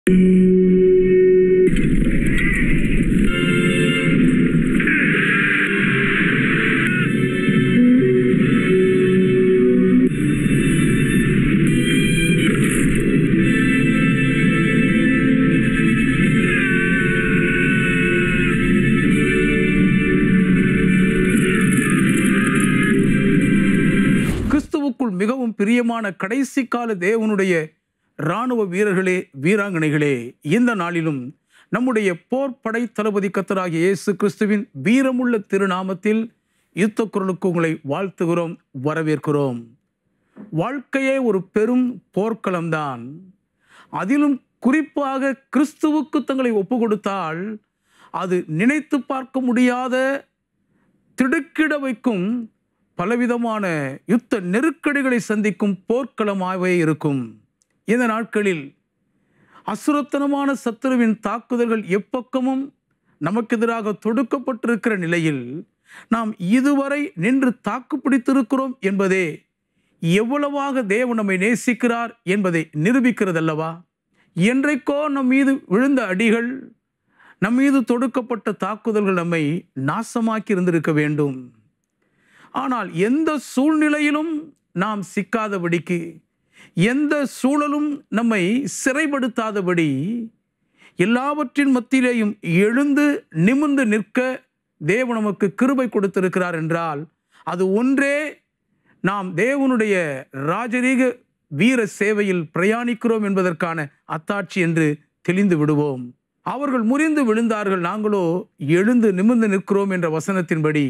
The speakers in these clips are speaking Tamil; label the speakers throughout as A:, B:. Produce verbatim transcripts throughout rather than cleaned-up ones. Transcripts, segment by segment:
A: கிறிஸ்துவுக்குள் மிகவும் பிரியமான கடைசி கால தேவனுடைய இராணுவ வீரர்களே, வீராங்கனைகளே, இந்த நாளிலும் நம்முடைய போர் படை தளபதி கர்த்தராகிய இயேசு கிறிஸ்துவின் வீரமுள்ள திருநாமத்தில் யுத்த குரலுக்கு உங்களை வாழ்த்துகிறோம், வரவேற்கிறோம். வாழ்க்கையே ஒரு பெரும் போர்க்களம்தான். அதிலும் குறிப்பாக கிறிஸ்துவுக்கு தங்களை ஒப்பு கொடுத்தால் அது நினைத்து பார்க்க முடியாத, திடுக்கிட வைக்கும், பலவிதமான யுத்த நெருக்கடிகளை சந்திக்கும் போர்க்களமாகவே இருக்கும். இந்த நாட்களில் அசுரத்தனமான சத்துருவின் தாக்குதல்கள் எப்பக்கமும் நமக்கு எதிராக தொடுக்கப்பட்டிருக்கிற நிலையில் நாம் இதுவரை நின்று தாக்கு பிடித்திருக்கிறோம் என்பதே எவ்வளவாக தேவன் நம்மை நேசிக்கிறார் என்பதை நிரூபிக்கிறதல்லவா? என்றைக்கோ நம் மீது விழுந்த அடிகள், நம் மீது தொடுக்கப்பட்ட தாக்குதல்கள் நம்மை நாசமாக்கி இருந்திருக்க வேண்டும். ஆனால் எந்த சூழ்நிலையிலும் நாம் சிக்காதபடிக்கு, எந்த சூழலும் நம்மை சிறைப்படுத்தாதபடி, எல்லாவற்றின் மத்தியிலேயும் எழுந்து நிமிர்ந்து நிற்க தேவன் நமக்கு கிருபை கொடுத்திருக்கிறார் என்றால் அது ஒன்றே நாம் தேவனுடைய ராஜரீக வீர சேவையில் பிரயாணிக்கிறோம் என்பதற்கான அத்தாட்சி என்று தெளிந்து விடுவோம். அவர்கள் முறிந்து விழுந்தார்கள், நாங்களோ எழுந்து நிமிர்ந்து நிற்கிறோம் என்ற வசனத்தின்படி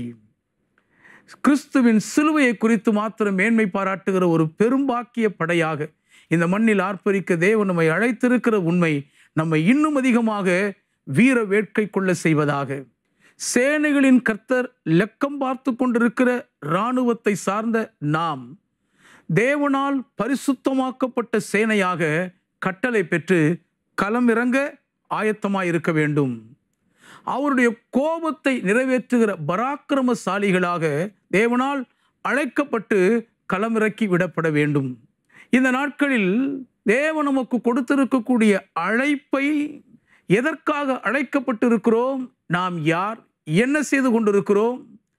A: கிறிஸ்துவின் சிலுவையை குறித்து மாத்திரம் மேன்மை பாராட்டுகிற ஒரு பெரும்பாக்கிய படையாக இந்த மண்ணில் ஆர்ப்பரிக்க தேவன் நம்மை அழைத்திருக்கிற உண்மை நம்மை இன்னும் அதிகமாக வீர வேட்கை கொள்ள செய்வதாக. சேனைகளின் கர்த்தர் லக்கம் பார்த்து கொண்டிருக்கிற இராணுவத்தை சார்ந்த நாம் தேவனால் பரிசுத்தமாக்கப்பட்ட சேனையாக கட்டளை பெற்று களமிறங்க ஆயத்தமாயிருக்க வேண்டும். அவருடைய கோபத்தை நிறைவேற்றுகிற பராக்கிரமசாலிகளாக தேவனால் அழைக்கப்பட்டு களமிறக்கி விடப்பட வேண்டும். இந்த நாட்களில் தேவன் நமக்கு கொடுத்திருக்கக்கூடிய அழைப்பை, எதற்காக அழைக்கப்பட்டிருக்கிறோம், நாம் யார், என்ன செய்து கொண்டிருக்கிறோம்,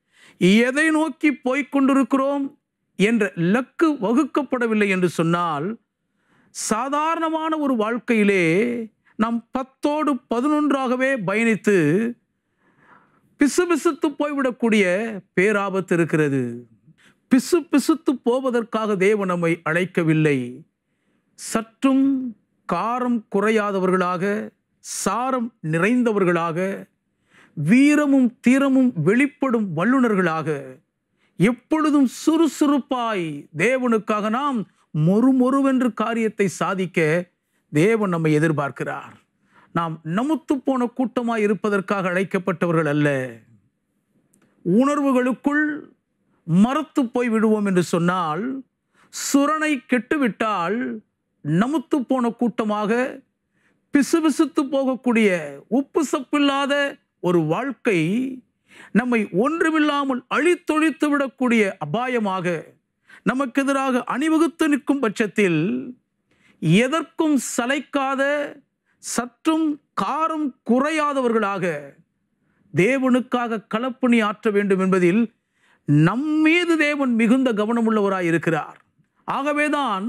A: எதை நோக்கி போய்கொண்டிருக்கிறோம் என்ற இலக்கு வகுக்கப்படவில்லை என்று சொன்னால், சாதாரணமான ஒரு வாழ்க்கையிலே நாம் பத்தோடு பதினொன்றாகவே பயணித்து பிசுபிசுத்து போய்விடக்கூடிய பேராபத்து இருக்கிறது. பிசு பிசுத்து போவதற்காக தேவன் நம்மை அழைக்கவில்லை. சற்றும் காரம் குறையாதவர்களாக, சாரம் நிறைந்தவர்களாக, வீரமும் தீரமும் வெளிப்படும் வல்லுநர்களாக, எப்பொழுதும் சுறுசுறுப்பாய் தேவனுக்காக நாம் மொறுமொறுவென்று காரியத்தை சாதிக்க தேவன் நம்மை எதிர்பார்க்கிறார். நாம் நமுத்து போன கூட்டமாய் இருப்பதற்காக அழைக்கப்பட்டவர்கள் அல்ல. உணர்வுகளுக்குள் மரத்து போய் விடுவோம் என்று சொன்னால், சுரணை கெட்டுவிட்டால் நமுத்து போன கூட்டமாக, பிசுபிசுத்து போகக்கூடிய உப்பு சப்பில்லாத ஒரு வாழ்க்கை நம்மை ஒன்றுமில்லாமல் அழித்தொழித்து விடக்கூடிய அபாயமாக நமக்கு எதிராக அணிவகுத்து நிற்கும் பட்சத்தில் எதற்கும் சளைக்காத, சற்றும் காரம் குறையாதவர்களாக தேவனுக்காக களப்பணி ஆற்ற வேண்டும் என்பதில் நம்மீது தேவன் மிகுந்த கவனமுள்ளவராய் இருக்கிறார். ஆகவேதான்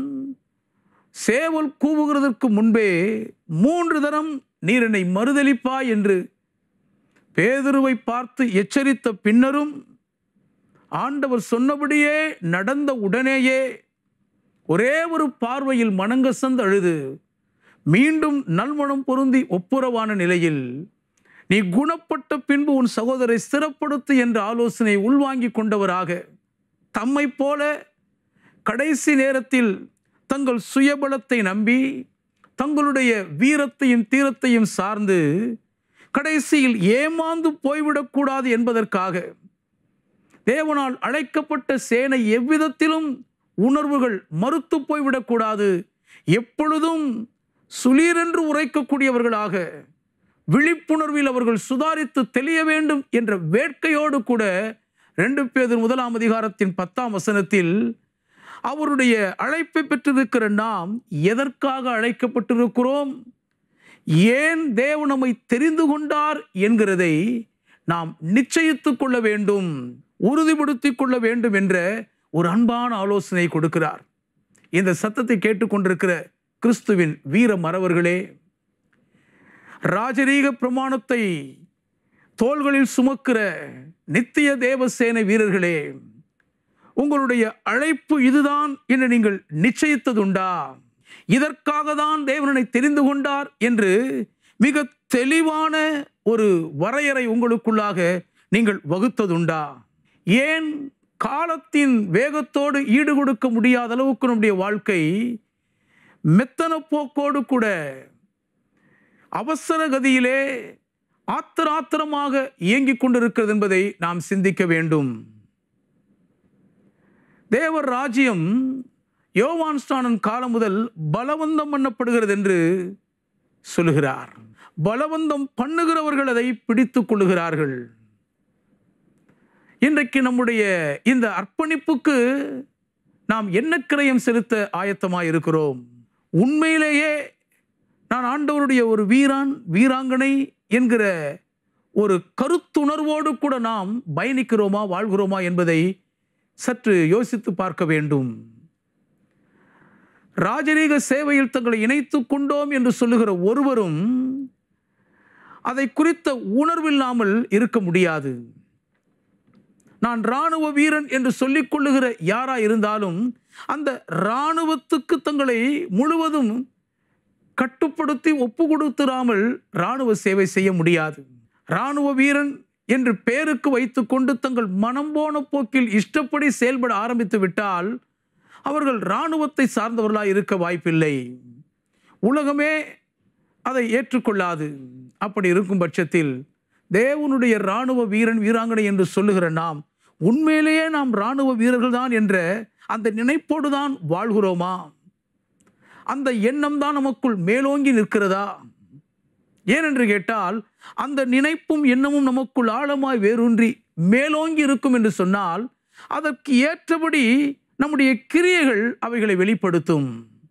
A: சேவல் கூவுகிறதற்கு முன்பே மூன்று தரம் நீர் என்னை மறுதலிப்பாய் என்று பேதுருவை பார்த்து எச்சரித்த பின்னரும் ஆண்டவர் சொன்னபடியே நடந்த உடனேயே ஒரே ஒரு பார்வையில் மனங்கசந்து அழுது மீண்டும் நல்மணம் பொருந்தி ஒப்புரவான நிலையில், நீ குணப்பட்ட பின்பு உன் சகோதரை ஸ்திரப்படுத்து என்ற ஆலோசனை உள்வாங்கி கொண்டவராக, தம்மை போல கடைசி நேரத்தில் தங்கள் சுயபலத்தை நம்பி, தங்களுடைய வீரத்தையும் தீரத்தையும் சார்ந்து கடைசியில் ஏமாந்து போய்விடக்கூடாது என்பதற்காக தேவனால் அழைக்கப்பட்ட சேனை எவ்விதத்திலும் உணர்வுகள் மறுத்து போய்விடக்கூடாது, எப்பொழுதும் சுளீரென்று உரைக்கக்கூடியவர்களாக, விழிப்புணர்வில் அவர்கள் சுதாரித்து தெளிய வேண்டும் என்ற வேட்கையோடு கூட ரெண்டு பேதுரு முதலாம் அதிகாரத்தின் பத்தாம் வசனத்தில் அவருடைய அழைப்பை பெற்றிருக்கிற நாம் எதற்காக அழைக்கப்பட்டிருக்கிறோம், ஏன் தேவன் நம்மை தெரிந்து கொண்டார் என்கிறதை நாம் நிச்சயித்துக் கொள்ள வேண்டும், உறுதிப்படுத்திக் கொள்ள வேண்டும் என்ற ஒரு அன்பான ஆலோசனை கொடுக்கிறார். இந்த சத்தத்தை கேட்டுக்கொண்டிருக்கிற கிறிஸ்துவின் வீர மறவர்களே, ராஜரீக பிரமாணத்தை தோள்களில் சுமக்கிற நித்திய தேவசேனை வீரர்களே, உங்களுடைய அழைப்பு இதுதான் என்று நீங்கள் நிச்சயித்ததுண்டா? இதற்காக தான் தேவனை தெரிந்து கொண்டார் என்று மிக தெளிவான ஒரு வரையறை உங்களுக்குள்ளாக நீங்கள் வகுத்ததுண்டா? ஏன் காலத்தின் வேகத்தோடு ஈடு கொடுக்க முடியாத அளவுக்கு நம்முடைய வாழ்க்கை மெத்தன போக்கோடு கூட அவசர கதியிலே ஆத்திர ஆத்திரமாக இயங்கிக் கொண்டிருக்கிறது என்பதை நாம் சிந்திக்க வேண்டும். தேவர் ராஜ்யம் யோவான் ஸ்நானன் காலம் முதல் பலவந்தம் பண்ணப்படுகிறது என்று சொல்லுகிறார். பலவந்தம் பண்ணுகிறவர்கள் அதை பிடித்துக் கொள்ளுகிறார்கள். இன்றைக்கு நம்முடைய இந்த அர்ப்பணிப்புக்கு நாம் என்ன கிரயம் செலுத்த ஆயத்தமாக இருக்கிறோம்? உண்மையிலேயே நான் ஆண்டவருடைய ஒரு வீரான் வீராங்கனை என்கிற ஒரு கருத்துணர்வோடு கூட நாம் பயணிக்கிறோமா, வாழ்கிறோமா என்பதை சற்று யோசித்து பார்க்க வேண்டும். ராஜரீக சேவையில் தங்களை இணைத்துக் கொண்டோம் என்று சொல்லுகிற ஒருவரும் அதை குறித்த உணர்வில்லாமல் இருக்க முடியாது. நான் இராணுவ வீரன் என்று சொல்லிக் கொள்ளுகிற யாரா இருந்தாலும் அந்த இராணுவத்துக்கு தங்களை முழுவதும் கட்டுப்படுத்தி ஒப்பு கொடுத்துடாமல் இராணுவ சேவை செய்ய முடியாது. இராணுவ வீரன் என்று பெயருக்கு வைத்துக்கொண்டு தங்கள் மனம் போன போக்கில் இஷ்டப்படி செயல்பட ஆரம்பித்து விட்டால் அவர்கள் இராணுவத்தை சார்ந்தவர்களாக இருக்க வாய்ப்பில்லை. உலகமே அதை ஏற்றுக்கொள்ளாது. அப்படி இருக்கும் பட்சத்தில் தேவனுடைய இராணுவ வீரன் வீராங்கனை என்று சொல்லுகிற நாம் உண்மையிலேயே நாம் இராணுவ வீரர்கள் தான் என்ற அந்த நினைப்போடு தான் வாழ்கிறோமா? அந்த எண்ணம் தான் நமக்குள் மேலோங்கி நிற்கிறதா? ஏனென்று கேட்டால் அந்த நினைப்பும் எண்ணமும் நமக்குள் ஆழமாய் வேரூன்றி மேலோங்கி இருக்கும் என்று சொன்னால் அதற்கு ஏற்றபடி நம்முடைய கிரியைகள் அவைகளை வெளிப்படுத்தும்.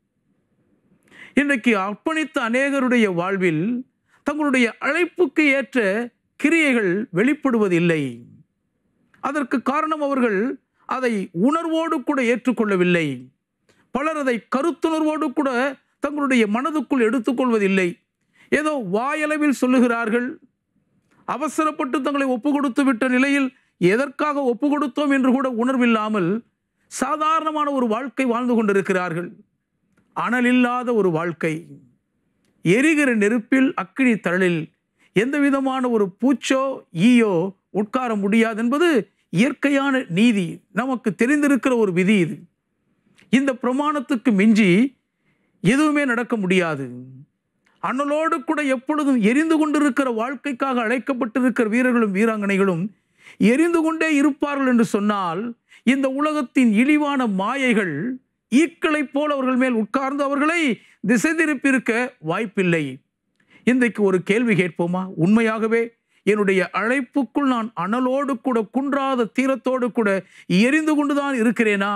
A: இன்றைக்கு அர்ப்பணித்த அநேகருடைய வாழ்வில் தங்களுடைய அழைப்புக்கு ஏற்ற கிரியைகள் வெளிப்படுவதில்லை. அதற்கு காரணம் அவர்கள் அதை உணர்வோடு கூட ஏற்றுக்கொள்ளவில்லை. பலர் அதை கருத்துணர்வோடு கூட தங்களுடைய மனதுக்குள் எடுத்துக்கொள்வதில்லை. ஏதோ வாயளவில் சொல்லுகிறார்கள். அவசரப்பட்டு தங்களை ஒப்பு கொடுத்து விட்ட நிலையில் எதற்காக ஒப்பு கொடுத்தோம் என்று கூட உணர்வில்லாமல் சாதாரணமான ஒரு வாழ்க்கை வாழ்ந்து கொண்டிருக்கிறார்கள். அனலில்லாத ஒரு வாழ்க்கை. எரிகிற நெருப்பில் அக்கினி தழலில் எந்த விதமான ஒரு பூச்சோ ஈயோ உட்கார முடியாது என்பது இயற்கையான நீதி. நமக்கு தெரிந்திருக்கிற ஒரு விதி இது. இந்த பிரமாணத்துக்கு மிஞ்சி எதுவுமே நடக்க முடியாது. அனலோடு கூட எப்பொழுதும் எரிந்து கொண்டிருக்கிற வாழ்க்கைக்காக அழைக்கப்பட்டிருக்கிற வீரர்களும் வீராங்கனைகளும் எரிந்து கொண்டே இருப்பார்கள் என்று சொன்னால் இந்த உலகத்தின் இழிவான மாயைகள் ஈக்களைப் போல அவர்கள் மேல் உட்கார்ந்து அவர்களை திசை திருப்பியிருக்க வாய்ப்பில்லை. இன்றைக்கு ஒரு கேள்வி கேட்போமா? உண்மையாகவே என்னுடைய அழைப்புக்குள் நான் அனலோடு கூட குன்றாத தீரத்தோடு கூட எரிந்து கொண்டுதான் இருக்கிறேனா?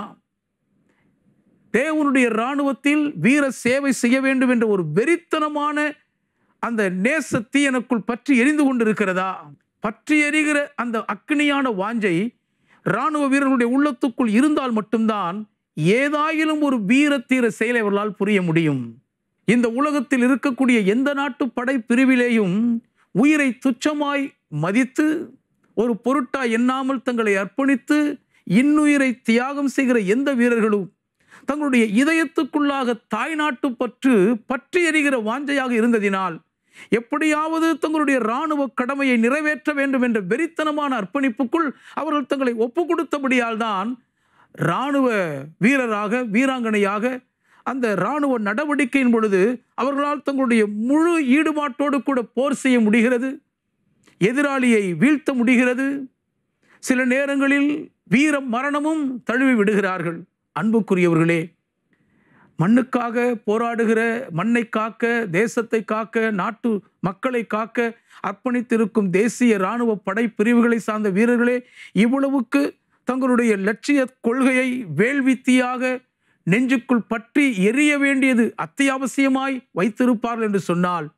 A: தேவனுடைய இராணுவத்தில் வீர சேவை செய்ய வேண்டும் என்ற ஒரு வெறித்தனமான அந்த நேச தீ எனக்குள் பற்றி எரிந்து கொண்டிருக்கிறதா? பற்றி எரிகிற அந்த அக்னியான வாஞ்சை இராணுவ வீரர்களுடைய உள்ளத்துக்குள் இருந்தால் மட்டும்தான் ஏதாயிலும் ஒரு வீர தீர செயலை அவர்களால் புரிய முடியும். இந்த உலகத்தில் இருக்கக்கூடிய எந்த நாட்டு படை பிரிவிலேயும் உயிரை துச்சமாய் மதித்து ஒரு பொருட்டாய் எண்ணாமல் தங்களை அர்ப்பணித்து இன்னுயிரை தியாகம் செய்கிற எந்த வீரர்களும் தங்களுடைய இதயத்துக்குள்ளாக தாய்நாட்டு பற்று பற்றி எரிகிற வாஞ்சையாக இருந்ததினால் எப்படியாவது தங்களுடைய இராணுவ கடமையை நிறைவேற்ற வேண்டும் என்ற வெறித்தனமான அர்ப்பணிப்புக்குள் அவர்கள் தங்களை ஒப்பு கொடுத்தபடியால் தான் இராணுவ வீரராக வீராங்கனையாக அந்த இராணுவ நடவடிக்கையின் பொழுது அவர்களால் தங்களுடைய முழு ஈடுபாட்டோடு கூட போர் செய்ய முடிகிறது. எதிராளியை வீழ்த்த முடிகிறது. சில நேரங்களில் வீர மரணமும் தழுவி விடுகிறார்கள். அன்புக்குரியவர்களே, மண்ணுக்காக போராடுகிற, மண்ணை காக்க, தேசத்தை காக்க, நாட்டு மக்களை காக்க அர்ப்பணித்திருக்கும் தேசிய இராணுவ படை பிரிவுகளை சார்ந்த வீரர்களே, இவ்வளவுக்கு தங்களுடைய லட்சிய கொள்கையை வேள்வித்தியாக நெஞ்சுக்குள் பற்றி எரிய வேண்டியது அத்தியாவசியமாய் வைத்திருப்பார்கள் என்று சொன்னால்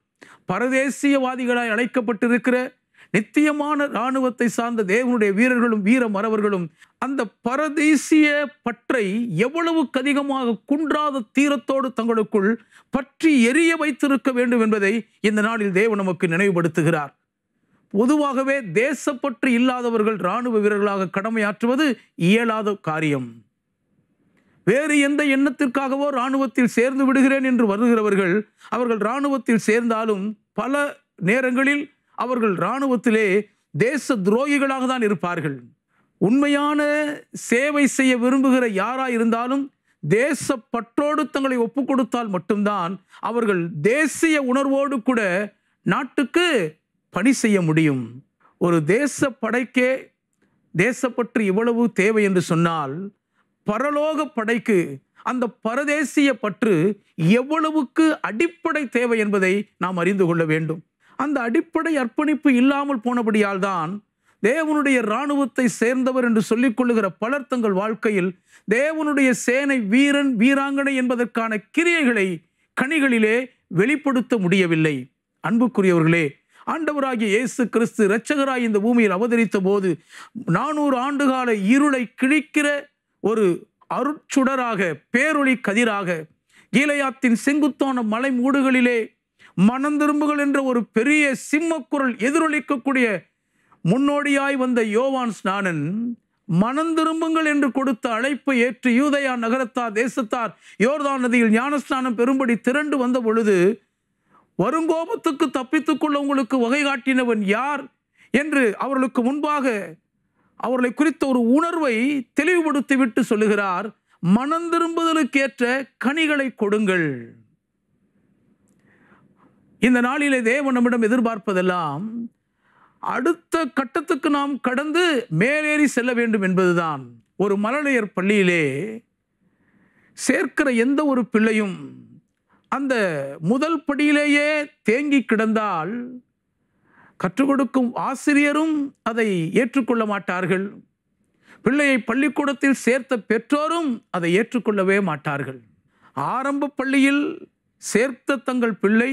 A: பரதேசியவாதிகளாய் அழைக்கப்பட்டிருக்கிற நித்தியமான இராணுவத்தை சார்ந்த தேவனுடைய வீரர்களும் வீர மறவர்களும் அந்த பரதேசிய பற்றை எவ்வளவுக்கு அதிகமாக குன்றாத தீரத்தோடு தங்களுக்குள் பற்றி எரிய வைத்திருக்க வேண்டும் என்பதை இந்த நாளில் தேவன் நமக்கு நினைவுபடுத்துகிறார். பொதுவாகவே தேசப்பற்று இல்லாதவர்கள் இராணுவ வீரர்களாக கடமையாற்றுவது இயலாத காரியம். வேறு எந்த எண்ணத்திற்காகவோ இராணுவத்தில் சேர்ந்து விடுகிறேன் என்று வருகிறவர்கள் அவர்கள் இராணுவத்தில் சேர்ந்தாலும் பல நேரங்களில் அவர்கள் இராணுவத்திலே தேச துரோகிகளாக தான் இருப்பார்கள். உண்மையான சேவை செய்ய விரும்புகிற யாராய் இருந்தாலும் தேசப்பற்றோடு தங்களை ஒப்பு கொடுத்தால் மட்டும்தான் அவர்கள் தேசிய உணர்வோடு கூட நாட்டுக்கு பணி செய்ய முடியும். ஒரு தேச படைக்கே தேசப்பற்று இவ்வளவு தேவை என்று சொன்னால் பரலோக படைக்கு அந்த பரதேசிய பற்று எவ்வளவுக்கு அடிப்படை தேவை என்பதை நாம் அறிந்து கொள்ள வேண்டும். அந்த அடிப்படை அர்ப்பணிப்பு இல்லாமல் போனபடியால் தான் தேவனுடைய இராணுவத்தை சேர்ந்தவர் என்று சொல்லிக் கொள்ளுகிற பலர் தங்கள் வாழ்க்கையில் தேவனுடைய சேனை வீரன் வீராங்கனை என்பதற்கான கிரியைகளை கனிகளிலே வெளிப்படுத்த முடியவில்லை. அன்புக்குரியவர்களே, ஆண்டவராகிய இயேசு கிறிஸ்து இரட்சகராய் இந்த பூமியில் அவதரித்த போது நானூறு ஆண்டுகால இருளை கிழிக்கிற ஒரு அருட்சுடராக பேரொளி கதிராக கீலேயாத்தின் செங்குத்தான மலை மூடுகளிலே மனந்திரும்புகள் என்ற ஒரு பெரிய சிம்மக்குரல் எதிரொலிக்கக்கூடிய முன்னோடியாய் வந்த யோவான் ஸ்நானன் மனந்திரும்புங்கள் என்று கொடுத்த அழைப்பை ஏற்று யூதேயா நகரத்தார் தேசத்தார் யோர்தான் நதியில் ஞானஸ்நானம் பெறும்படி திரண்டு வந்த பொழுது வருங்கோபத்துக்கு தப்பித்துக்கொள்ள உங்களுக்கு வகை காட்டினவன் யார் என்று அவர்களுக்கு முன்பாக அவர்களை குறித்த ஒரு உணர்வை தெளிவுபடுத்தி விட்டு சொல்லுகிறார், மனந்திரும்புதலுக்கேற்ற கனிகளை கொடுங்கள். இந்த நாளிலே தேவன் நம்மிடம் எதிர்பார்ப்பதெல்லாம் அடுத்த கட்டத்துக்கு நாம் கடந்து மேலேறி செல்ல வேண்டும் என்பதுதான். ஒரு மழலையர் பள்ளியிலே சேர்க்கிற எந்த ஒரு பிள்ளையும் அந்த முதல் படியிலேயே தேங்கி கிடந்தால் கற்றுக் கொடுக்கும் ஆசிரியரும் அதை ஏற்றுக்கொள்ள மாட்டார்கள். பிள்ளையை பள்ளிக்கூடத்தில் சேர்த்த பெற்றோரும் அதை ஏற்றுக்கொள்ளவே மாட்டார்கள். ஆரம்ப பள்ளியில் சேர்த்த தங்கள் பிள்ளை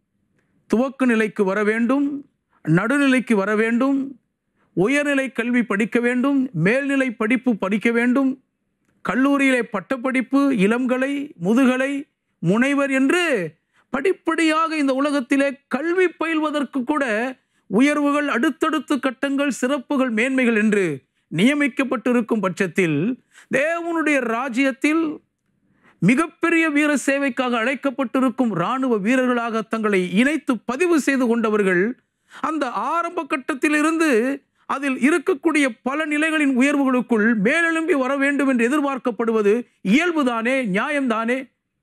A: துவக்க நிலைக்கு வர வேண்டும், நடுநிலைக்கு வர வேண்டும், உயர்நிலை கல்வி படிக்க வேண்டும், மேல்நிலை படிப்பு படிக்க வேண்டும், கல்லூரியிலே பட்டப்படிப்பு, இளங்கலை, முதுகலை, முனைவர் என்று படிப்படியாக இந்த உலகத்திலே கல்வி பயில்வதற்கு கூட உயர்வுகள், அடுத்தடுத்து கட்டங்கள், சிறப்புகள், மேன்மைகள் என்று நியமிக்கப்பட்டிருக்கும் பட்சத்தில் தேவனுடைய ராஜ்யத்தில் மிகப்பெரிய வீர சேவைக்காக அழைக்கப்பட்டிருக்கும் இராணுவ வீரர்களாக தங்களை இணைத்து பதிவு செய்து கொண்டவர்கள் அந்த ஆரம்ப கட்டத்தில் இருந்து அதில் இருக்கக்கூடிய பல நிலைகளின் உயர்வுகளுக்குள் மேலெழும்பி வர வேண்டும் என்று எதிர்பார்க்கப்படுவது இயல்புதானே, நியாயம்தானே?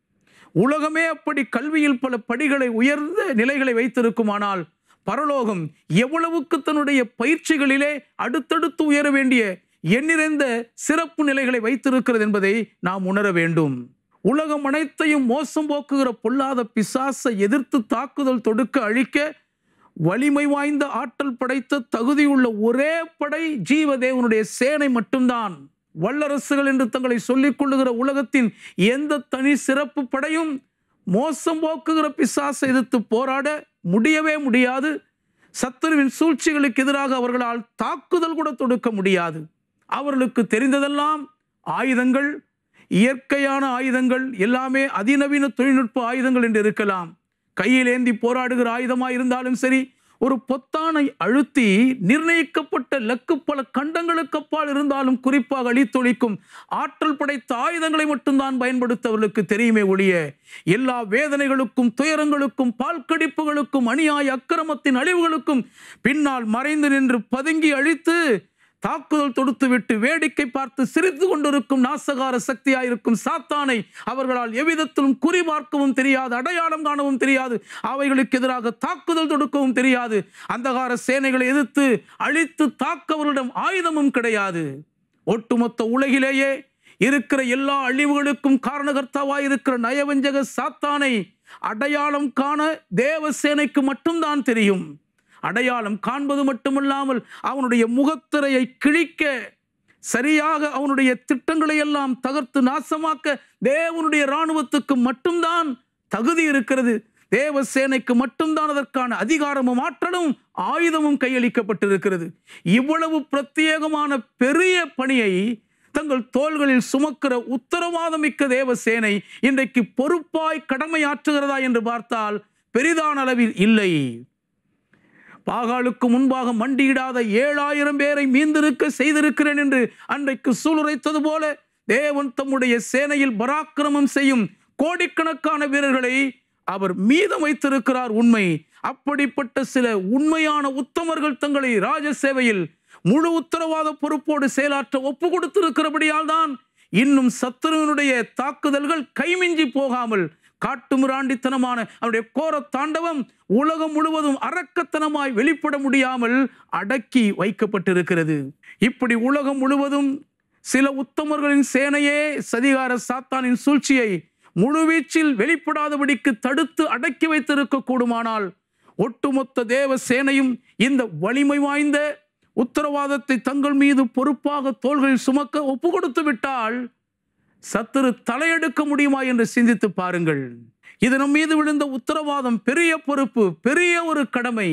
A: உலகமே அப்படி கல்வியில் பல படிகளை உயர்ந்த நிலைகளை வைத்திருக்குமானால் பரலோகம் எவ்வளவுக்கு தன்னுடைய பயிற்சிகளிலே அடுத்தடுத்து உயர வேண்டிய எண்ணிறைந்த சிறப்பு நிலைகளை வைத்திருக்கிறது என்பதை நாம் உணர வேண்டும். உலகம் அனைத்தையும் மோசம் போக்குகிற பொல்லாத பிசாசை எதிர்த்து தாக்குதல் தொடுக்க அழிக்க வலிமை வாய்ந்த ஆற்றல் படைத்த தகுதியுள்ள ஒரே படை ஜீவதேவனுடைய சேனை மட்டும்தான். வல்லரசுகள் என்று தங்களை சொல்லிக் கொள்ளுகிற உலகத்தின் எந்த தனி சிறப்பு படையும் மோசம் போக்குகிற பிசாசை எதிர்த்து போராட முடியவே முடியாது. சத்துருவின் சூழ்ச்சிகளுக்கு எதிராக அவர்களால் தாக்குதல் கூட தொடுக்க முடியாது. அவர்களுக்கு தெரிந்ததெல்லாம் ஆயுதங்கள், இயற்கையான ஆயுதங்கள், எல்லாமே அதிநவீன தொழில்நுட்ப ஆயுதங்கள் என்று இருக்கலாம். கையில் ஏந்தி போராடுகிற ஆயுதமாக இருந்தாலும் சரி, ஒரு பொத்தானை அழுத்தி நிர்ணயிக்கப்பட்ட லக்கு பல கண்டங்களுக்கு அப்பால் இருந்தாலும் குறிப்பாக அழித்தொழிக்கும் ஆற்றல் படைத்த ஆயுதங்களை மட்டும்தான் பயன்படுத்தவர்களுக்கு தெரியுமே ஒழிய எல்லா வேதனைகளுக்கும், துயரங்களுக்கும், பால்கடிப்புகளுக்கும், அநியாய அக்கிரமத்தின் அழிவுகளுக்கும் பின்னால் மறைந்து நின்று பதுங்கி அழித்து தாக்குதல் தொடுத்துவிட்டு வேடிக்கை பார்த்து சிரித்து கொண்டிருக்கும் நாசகார சக்தியாயிருக்கும் சாத்தானை அவர்களால் எவ்விதத்திலும் குறிபார்க்கவும் தெரியாது, அடையாளம் காணவும் தெரியாது, அவைகளுக்கு எதிராக தாக்குதல் தொடுக்கவும் தெரியாது. அந்தகார சேனைகளை எதிர்த்து அழித்து தாக்கவர்களிடம் ஆயுதமும் கிடையாது. ஒட்டுமொத்த உலகிலேயே இருக்கிற எல்லா அழிவுகளுக்கும் காரணகர்த்தாவாயிருக்கிற நயவஞ்சக சாத்தானை அடையாளம் காண தேவசேனைக்கு மட்டும்தான் தெரியும். அடையாளம் காண்பது மட்டுமல்லாமல் அவனுடைய முகத்திரையை கிழிக்க, சரியாக அவனுடைய திட்டங்களை எல்லாம் தகர்த்து நாசமாக்க தேவனுடைய இராணுவத்துக்கு மட்டும்தான் தகுதி இருக்கிறது. தேவசேனைக்கு மட்டும்தான் அதற்கான அதிகாரமும் ஆற்றலும் ஆயுதமும் கையளிக்கப்பட்டிருக்கிறது. இவ்வளவு பிரத்யேகமான பெரிய பணியை தங்கள் தோள்களில் சுமக்கிற உத்தரவாதமிக்க தேவசேனை இன்றைக்கு பொறுப்பாய் கடமையாற்றுகிறதா என்று பார்த்தால் பெரிதான அளவில் இல்லை. பாகாலுக்கு முன்பாக மண்டியிடாத ஏழாயிரம் பேரை மீந்திருக்க செய்திருக்கிறேன் என்று அன்றைக்கு சூளுரைத்தது போல தேவன் தம்முடைய சேனையில் பராக்கிரமம் செய்யும் கோடிக்கணக்கான வீரர்களை அவர் மீதம் வைத்திருக்கிறார். உண்மை. அப்படிப்பட்ட சில உண்மையான உத்தமர்கள் தங்களை ராஜ சேவையில் முழு உத்தரவாத பொறுப்போடு செயலாற்ற ஒப்பு கொடுத்திருக்கிறபடியால் தான் இன்னும் சத்துருவினுடைய தாக்குதல்கள் கைமிஞ்சி போகாமல் காட்டுமிராண்டித்தனமான அவருடைய கோர தாண்டவம் உலகம் முழுவதும் அரக்கத்தனமாய் வெளிப்பட முடியாமல் அடக்கி வைக்கப்பட்டிருக்கிறது. இப்படி உலகம் முழுவதும் சில உத்தமர்களின் சேனையே சதிகார சாத்தானின் சூழ்ச்சியை முழுவீச்சில் வெளிப்படாதபடிக்கு தடுத்து அடக்கி வைத்திருக்க கூடுமானால் ஒட்டுமொத்த தேவ சேனையும் இந்த வலிமை வாய்ந்த உத்தரவாதத்தை தங்கள் மீது பொறுப்பாக தோள்களில் சுமக்க ஒப்பு கொடுத்து விட்டால் சத்துரு தலையெடுக்க முடியுமா என்று சிந்தித்து பாருங்கள். இது நம் மீது விழுந்த உத்தரவாதம், பெரிய பொறுப்பு, பெரிய ஒரு கடமை.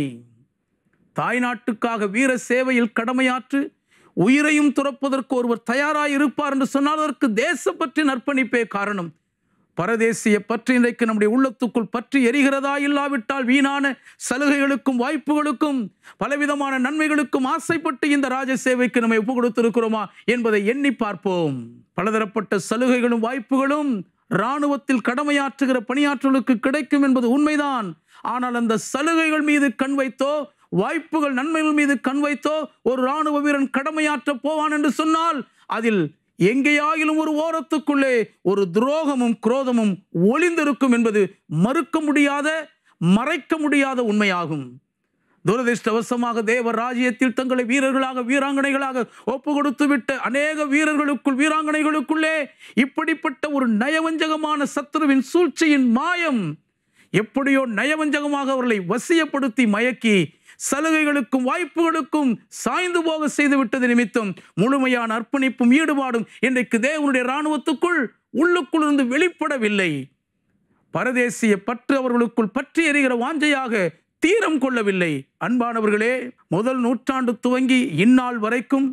A: தாய் நாட்டுக்காக வீர சேவையில் கடமையாற்று உயிரையும் துறப்பதற்கு ஒருவர் தயாராக இருப்பார் என்று சொன்னால் அதற்கு தேசப்பற்றி நற்பணிப்பே காரணம். பரதேசிய பற்றி இன்றைக்கு நம்முடைய உள்ளத்துக்குள் பற்றி எரிகிறதா? இல்லாவிட்டால் வீணான சலுகைகளுக்கும் வாய்ப்புகளுக்கும் பலவிதமான நன்மைகளுக்கும் ஆசைப்பட்டு இந்த ராஜ சேவைக்கு நம்மை ஒப்பு கொடுத்திருக்கிறோமா என்பதை எண்ணி பார்ப்போம். பலதரப்பட்ட சலுகைகளும் வாய்ப்புகளும் இராணுவத்தில் கடமையாற்றுகிற பணியாற்றலுக்கு கிடைக்கும் என்பது உண்மைதான். ஆனால் அந்த சலுகைகள் மீது கண் வைத்தோ வாய்ப்புகள் நன்மைகள் மீது கண் வைத்தோ ஒரு இராணுவ வீரன் கடமையாற்ற போவான் என்று சொன்னால் அதில் எங்கேயாயிலும் ஒரு ஓரத்துக்குள்ளே ஒரு துரோகமும் குரோதமும் ஒளிந்திருக்கும் என்பது மறுக்க முடியாத மறைக்க முடியாத உண்மையாகும். துரதிருஷ்டவசமாக தேவ ராஜ்யத்தில் தங்களை வீரர்களாக வீராங்கனைகளாக ஒப்பு கொடுத்து விட்ட அநேக வீரர்களுக்குள் வீராங்கனைகளுக்குள்ளே இப்படிப்பட்ட ஒரு நயவஞ்சகமான சத்துருவின் சூழ்ச்சியின் மாயம் எப்படியோ நயவஞ்சகமாக அவர்களை வசியப்படுத்தி மயக்கி சலுகைகளுக்கும் வாய்ப்புகளுக்கும் சாய்ந்து போக செய்து விட்டது நிமித்தம் முழுமையான அர்ப்பணிப்பும் ஈடுபாடும் இன்றைக்கு தேவனுடைய இராணுவத்துக்குள் உள்ளுக்குள் இருந்து வெளிப்படவில்லை. பரதேசிய பற்று அவர்களுக்குள் பற்றி எறிகிற வாஞ்சையாக தீரம் கொள்ளவில்லை. அன்பானவர்களே, முதல் நூற்றாண்டு துவங்கி இந்நாள் வரைக்கும்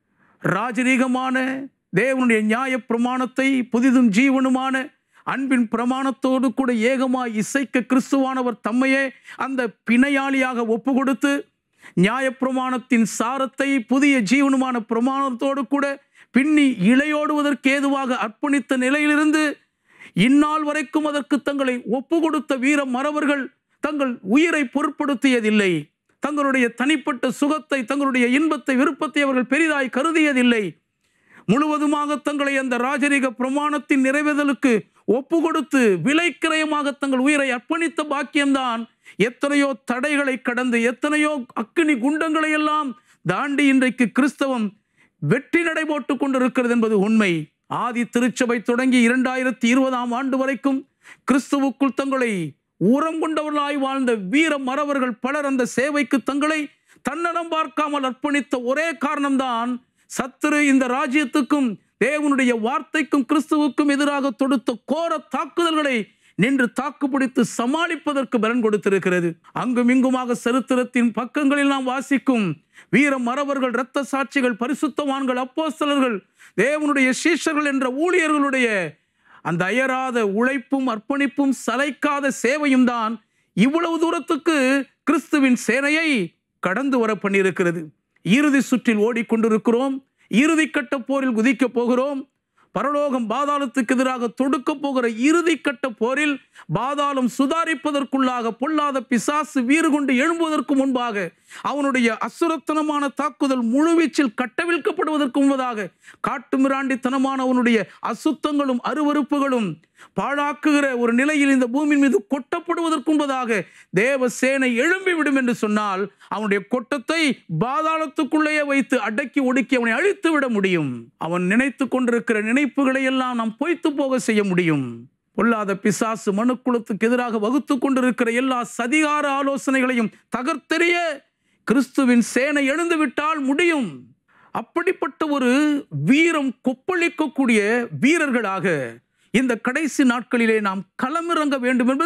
A: ராஜரீகமான தேவனுடைய நியாய பிரமாணத்தை புதிதும் ஜீவனுமான அன்பின் பிரமாணத்தோடு கூட ஏகமாய் இசைக்க கிறிஸ்துவானவர் தம்மையே அந்த பிணையாளியாக ஒப்பு கொடுத்து நியாயப்பிரமாணத்தின் சாரத்தை புதிய ஜீவனுமான பிரமாணத்தோடு கூட பின்னி இளையோடுவதற்கு ஏதுவாக அர்ப்பணித்த நிலையிலிருந்து இந்நாள் வரைக்கும் அதற்கு தங்களை ஒப்பு கொடுத்த வீர மறவர்கள் தங்கள் உயிரை பொருட்படுத்தியதில்லை. தங்களுடைய தனிப்பட்ட சுகத்தை தங்களுடைய இன்பத்தை விருப்பத்தை அவர்கள் பெரிதாய் கருதியதில்லை. முழுவதுமாக தங்களை அந்த ராஜரீக பிரமாணத்தின் நிறைவேறலுக்கு ஒப்பு கொடுத்து விலைக்கிரயமாக தங்கள் உயிரை அர்ப்பணித்த பாக்கியம்தான் எத்தனையோ தடைகளை கடந்து எத்தனையோ அக்கினி குண்டங்களை எல்லாம் தாண்டி இன்றைக்கு கிறிஸ்தவம் வெற்றி நடை போட்டுக் கொண்டிருக்கிறது என்பது உண்மை. ஆதி திருச்சபை தொடங்கி இரண்டாயிரத்தி இருபதாம் ஆண்டு வரைக்கும் கிறிஸ்துவுக்குள் தங்களை ஊரம் கொண்டவர்களாய் வாழ்ந்த வீர மறவர்கள் பலர் அந்த சேவைக்கு தங்களை தன்னலம் பார்க்காமல் அர்ப்பணித்த ஒரே காரணம்தான் சத்துரு இந்த ராஜ்யத்துக்கும் தேவனுடைய வார்த்தைக்கும் கிறிஸ்துவுக்கும் எதிராக தொடுத்த கோர தாக்குதல்களை நின்று தாக்குப்பிடித்து சமாளிப்பதற்கு பலன் கொடுத்திருக்கிறது. அங்கும் இங்குமாக சரித்திரத்தின் பக்கங்களில் நாம் வாசிக்கும் வீர மறவர்கள், இரத்த சாட்சிகள், பரிசுத்தவான்கள், அப்போஸ்தலர்கள், தேவனுடைய சீஷர்கள் என்ற ஊழியர்களுடைய அந்த அயராத உழைப்பும் அர்ப்பணிப்பும் சளைக்காத சேவையும் தான் இவ்வளவு தூரத்துக்கு கிறிஸ்துவின் சேனையை கடந்து வர பண்ணியிருக்கிறது. இறுதி சுற்றில் ஓடிக்கொண்டிருக்கிறோம். இறுதி கட்ட போரில் குதிக்க போகிறோம். பரலோகம் பாதாளத்துக்கு எதிராக தொடுக்க போகிற இறுதி கட்ட போரில் பாதாளம் சுதாரிப்பதற்குள்ளாக பொல்லாத பிசாசு வீறு கொண்டு எழும்புவதற்கு முன்பாக அவனுடைய அசுரத்தனமான தாக்குதல் முழுவீச்சில் கட்டவிழ்க்கப்படுவதற்கு முன்பதாக காட்டு மிராண்டித்தனமான அவனுடைய அசுத்தங்களும் அருவருப்புகளும் பாழாக்குகிற ஒரு நிலையில் இந்த பூமியின் மீது கொட்டப்படுவதற்கு முன்பதாக தேவ சேனை எழும்பிவிடும் என்று சொன்னால் அவனுடைய கொட்டத்தை பாதாளத்துக்குள்ளேயே வைத்து அடக்கி ஒடுக்கி அவனை அழித்து விட முடியும். அவன் நினைத்து கொண்டிருக்கிற நினைப்புகளை எல்லாம் நாம் பொய்த்து போக செய்ய முடியும். பொல்லாத பிசாசு மனுக்குலத்துக்கு எதிராக வகுத்து கொண்டிருக்கிற எல்லா சதிகார ஆலோசனைகளையும் தகர்த்தெறிய கிறிஸ்துவின் சேனை எழுந்து விட்டால் முடியும். அப்படிப்பட்ட ஒரு வீரம் கொப்பளிக்கக்கூடிய வீரர்களாக இந்த கடைசி நாட்களிலே நாம் களமிறங்க வேண்டும் என்பது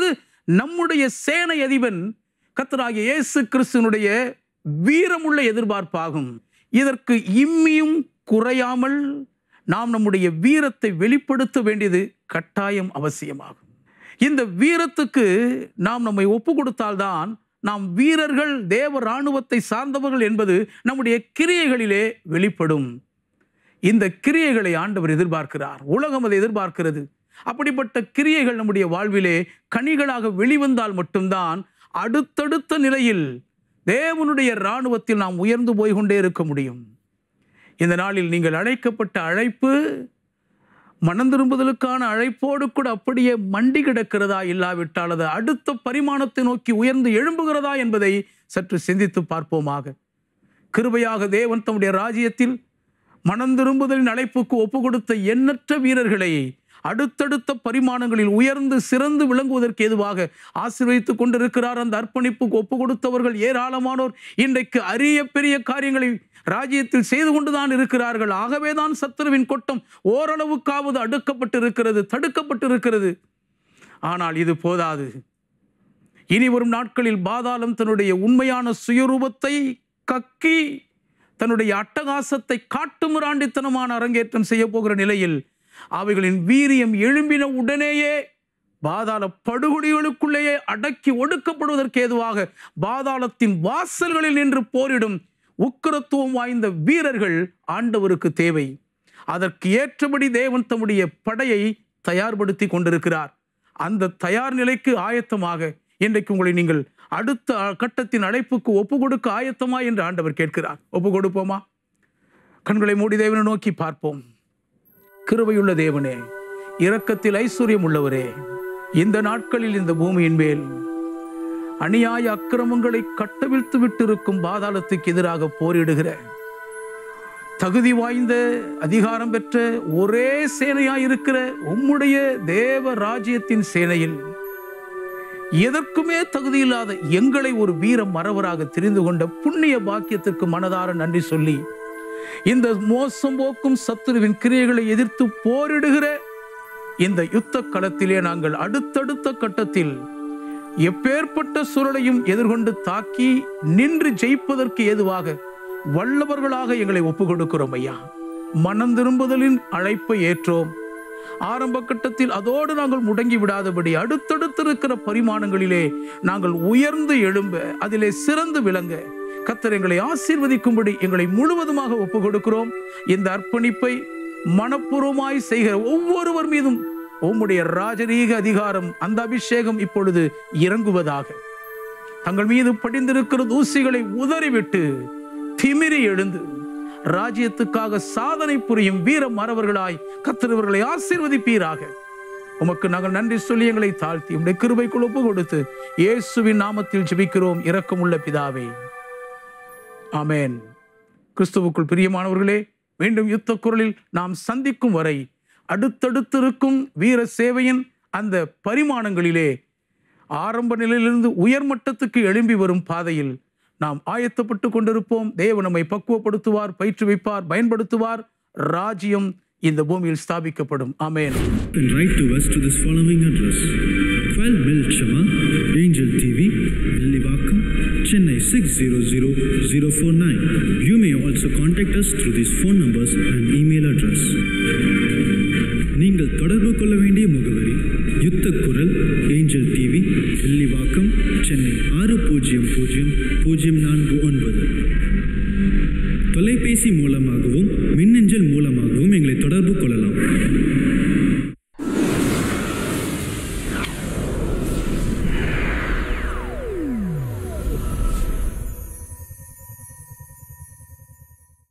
A: நம்முடைய சேனை அதிபன் கர்த்தராகிய இயேசு கிறிஸ்துவினுடைய வீரமுள்ள எதிர்பார்ப்பாகும். இதற்கு இம்மியும் குறையாமல் நாம் நம்முடைய வீரத்தை வெளிப்படுத்த வேண்டியது கட்டாயம் அவசியமாகும். இந்த வீரத்துக்கு நாம் நம்மை ஒப்பு கொடுத்தால்தான் நாம் வீரர்கள், தேவ இராணுவத்தை சார்ந்தவர்கள் என்பது நம்முடைய கிரியைகளிலே வெளிப்படும். இந்த கிரியைகளை ஆண்டவர் எதிர்பார்க்கிறார், உலகம் அதை எதிர்பார்க்கிறது. அப்படிப்பட்ட கிரியைகள் நம்முடைய வாழ்விலே கனிகளாக வெளிவந்தால் மட்டும்தான் அடுத்தடுத்த நிலையில் தேவனுடைய இராணுவத்தில் நாம் உயர்ந்து போய் கொண்டே இருக்க முடியும். இந்த நாளில் நீங்கள் அழைக்கப்பட்ட அழைப்பு மனம் திரும்புதலுக்கான அழைப்போடு கூட அப்படியே மண்டி கிடக்கிறதா, இல்லாவிட்டால் அது அடுத்த பரிமாணத்தை நோக்கி உயர்ந்து எழும்புகிறதா என்பதை சற்று சிந்தித்து பார்ப்போமாக. கிருபையாக தேவன் தம்முடைய ராஜ்யத்தில் மனம் திரும்புதலின் அழைப்புக்கு ஒப்பு கொடுத்த எண்ணற்ற வீரர்களை அடுத்தடுத்த பரிமாணங்களில் உயர்ந்து சிறந்து விளங்குவதற்கு ஏதுவாக ஆசீர்வதித்துக் கொண்டிருக்கிறார். அந்த அர்ப்பணிப்புக்கு ஒப்பு கொடுத்தவர்கள் ஏராளமானோர் இன்றைக்கு அரிய பெரிய காரியங்களை ராஜ்யத்தில் செய்து கொண்டுதான் இருக்கிறார்கள். ஆகவேதான் சத்துருவின் கொட்டம் ஓரளவுக்காவது அடுக்கப்பட்டு இருக்கிறது, தடுக்கப்பட்டு இருக்கிறது. ஆனால் இது போதாது. இனி வரும் நாட்களில் பாதாளம் தன்னுடைய உண்மையான சுயரூபத்தை கக்கி தன்னுடைய அட்டகாசத்தை காட்டுமிராண்டித்தனமான அரங்கேற்றம் செய்ய போகிற நிலையில் அவைகளின் வீரியம் எழும்பின உடனேயே பாதாள படுகொடிகளுக்குள்ளேயே அடக்கி ஒடுக்கப்படுவதற்கு ஏதுவாக பாதாளத்தின் வாசல்களில் நின்று போரிடும் உக்கிரத்துவம் வாய்ந்த வீரர்கள் ஆண்டவருக்கு தேவை. அதற்கு ஏற்றபடி தேவன் தம்முடைய படையை தயார்படுத்தி கொண்டிருக்கிறார். அந்த தயார் நிலைக்கு ஆயத்தமாக இன்றைக்கு உங்களை நீங்கள் அடுத்த கட்டத்தின் அழைப்புக்கு ஒப்பு கொடுக்க ஆயத்தமா என்று ஆண்டவர் கேட்கிறார். ஒப்பு கொடுப்போமா? கண்களை மூடி தேவனை நோக்கி பார்ப்போம். கிருபையுள்ள தேவனே, இரக்கத்தில் ஐஸ்வர்யம் உள்ளவரே, இந்த நாட்களில் இந்த பூமியின் மேல் அநியாய அக்கிரமங்களை கட்டவிழ்த்து விட்டிருக்கும் பாதாளத்துக்கு எதிராக போரிடுகிற தகுதி வாய்ந்த அதிகாரம் பெற்ற ஒரே சேனையாயிருக்கிற உம்முடைய தேவ ராஜ்யத்தின் சேனையில் எதற்குமே தகுதியில்லாத எங்களை ஒரு வீர மறவராக தெரிந்து கொண்ட புண்ணிய பாக்கியத்திற்கு மனதார நன்றி சொல்லி இந்த மோசம் போக்கும் சத்துருவின் கிரியைகளை எதிர்த்து போரிடுகிற இந்த யுத்த களத்திலே நாங்கள் அடுத்தடுத்த கட்டத்தில் எப்பேற்பட்ட சூழலையும் எதிர்கொண்டு தாக்கி நின்று ஜெயிப்பதற்கு ஏதுவாக வல்லவர்களாக எங்களை ஒப்பு கொடுக்கிறோம் ஐயா. மனம் திரும்புதலின் அழைப்பை ஏற்றோம். ஆரம்ப கட்டத்தில் அதோடு நாங்கள் முடங்கி விடாதபடி அடுத்தடுத்து இருக்கிற பரிமாணங்களிலே நாங்கள் உயர்ந்து எழும்ப, அதிலே சிறந்து விளங்க கர்த்தர் எங்களை ஆசீர்வதிக்கும்படி எங்களை முழுவதுமாக ஒப்பு கொடுக்கிறோம். இந்த அர்ப்பணிப்பை மனப்பூர்வமாய் செய்கிற ஒவ்வொருவர் மீதும் உம்முடைய ராஜரீக அதிகாரம், அந்த அபிஷேகம் இப்பொழுது இறங்குவதாக. தங்கள் மீது படிந்திருக்கிற தூசிகளை உதறிவிட்டு திமிரி எழுந்து ராஜ்யத்துக்காக சாதனை புரியும் வீர மறவர்களாய் கர்த்தர்களை ஆசீர்வதிப்பீராக. உமக்கு நாங்கள் நன்றி சொல்லி எங்களை தாழ்த்தி உம்முடைய கிருபைக்குள் ஒப்பு கொடுத்து இயேசுவின் நாமத்தில் ஜெபிக்கிறோம் இரக்கமுள்ள பிதாவே, ஆமென். கிறிஸ்துவுக்குள் பிரியமானவர்களே, மீண்டும் யுத்த குரலில் நாம் சந்திக்கும் வரை அடுத்தடுத்திருக்கும் வீர சேவையின் அந்த பரிமாணங்களிலே ஆரம்ப நிலையிலிருந்து உயர்மட்டத்துக்கு எழும்பி வரும் பாதையில் நாம் ஆயத்தப்பட்டு கொண்டிருப்போம். தேவன் நம்மை பக்குவப்படுத்துவார், பயிற்றுவிப்பார், பயன்படுத்துவார். ராஜ்யம் இந்த பூமியில் ஸ்தாபிக்கப்படும். ஆமென்.
B: Write to us to this following address: twelve Bill Chama, Angel T V, Villivakkam, Chennai six zero zero zero four nine. You may also contact us through these phone numbers and email address. நீங்கள் தொடர்பு கொள்ள வேண்டிய முகவரி: யுத்த குரல், ஏஞ்சல் டிவி, வில்லிவாக்கம், சென்னை ஆறு பூஜ்ஜியம் பூஜ்ஜியம் பூஜ்ஜியம் நான்கு ஒன்பது. தொலைபேசி மூலமாகவும் மின்னஞ்சல் மூலமாகவும் எங்களை தொடர்பு கொள்ளலாம்.